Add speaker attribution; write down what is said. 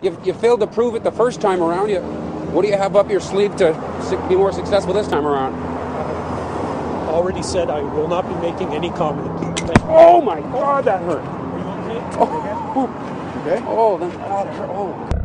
Speaker 1: You failed to prove it the first time around. What do you have up your sleeve to be more successful this time around?
Speaker 2: Already said I will not be making any comment.
Speaker 1: Oh my God, that hurt.
Speaker 2: Are you okay?
Speaker 1: Oh, okay. Oh, that hurt. Oh.